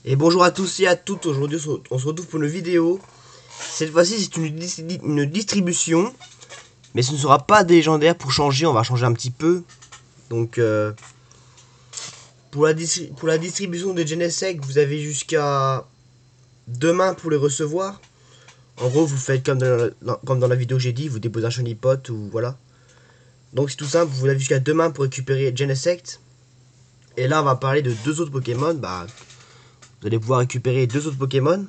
Et bonjour à tous et à toutes, aujourd'hui on se retrouve pour une vidéo. Cette fois-ci c'est une distribution, mais ce ne sera pas des légendaires. Pour changer, on va changer un petit peu. Donc pour la distribution des Genesect, vous avez jusqu'à demain pour les recevoir. En gros vous faites comme dans la vidéo que j'ai dit, vous déposez un shiny pot ou voilà. Donc c'est tout simple, vous avez jusqu'à demain pour récupérer Genesect. Et là on va parler de deux autres Pokémon. Vous allez pouvoir récupérer deux autres Pokémon.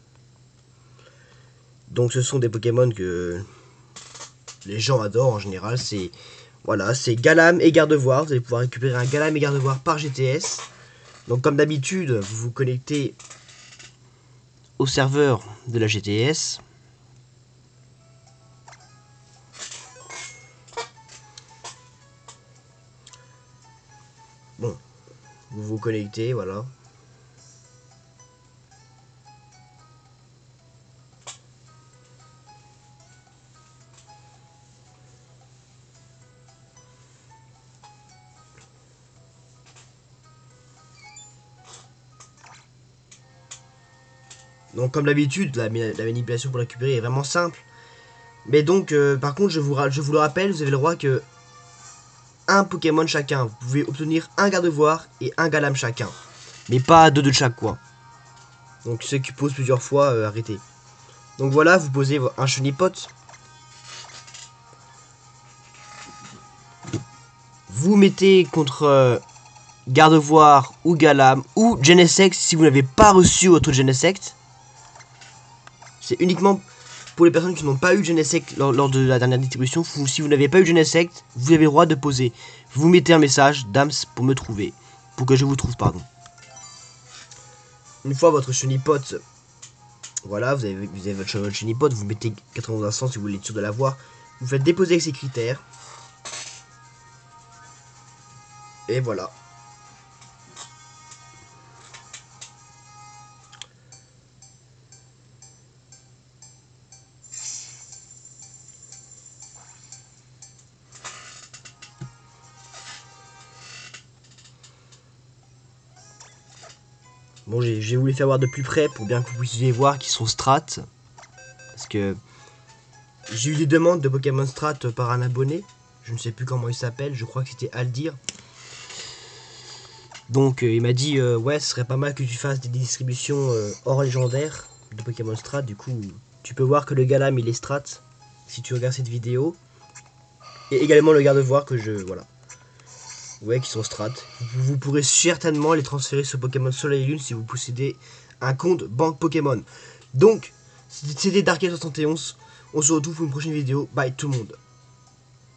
Donc ce sont des Pokémon que les gens adorent en général. C'est voilà, c'est Galam et Gardevoir. Vous allez pouvoir récupérer un Galam et Gardevoir par GTS. Donc comme d'habitude, vous vous connectez au serveur de la GTS. Bon, vous vous connectez, voilà. Donc comme d'habitude, la manipulation pour la récupérer est vraiment simple. Mais donc, par contre, je vous le rappelle, vous avez le droit que un Pokémon chacun. Vous pouvez obtenir un Gardevoir et un Galam chacun. Mais pas deux de chaque, quoi. Donc ceux qui posent plusieurs fois, arrêtez. Donc voilà, vous posez un shiny pot. Vous mettez contre Gardevoir ou Galam ou Genesect si vous n'avez pas reçu votre Genesect. C'est uniquement pour les personnes qui n'ont pas eu Genesect lors de la dernière distribution. Si vous n'avez pas eu Genesect, vous avez le droit de poser. Vous mettez un message, Dams, pour me trouver. Pour que je vous trouve, pardon. Une fois votre shiny pot, voilà, vous avez votre shiny pot, vous mettez 91 si vous voulez être sûr de l'avoir. Vous faites déposer avec ces critères. Et voilà. Bon, j'ai voulu faire voir de plus près pour bien que vous puissiez voir qu'ils sont strat. Parce que j'ai eu des demandes de Pokémon strat par un abonné. Je ne sais plus comment il s'appelle, je crois que c'était Aldir. Donc il m'a dit ouais, ce serait pas mal que tu fasses des distributions hors légendaire de Pokémon strat. Du coup, tu peux voir que le Galam il est strat si tu regardes cette vidéo. Et également le Gardevoir que je... voilà. Ouais, qui sont strat. Vous pourrez certainement les transférer sur Pokémon Soleil et Lune si vous possédez un compte banque Pokémon. Donc, c'était Darkel71. On se retrouve pour une prochaine vidéo. Bye tout le monde.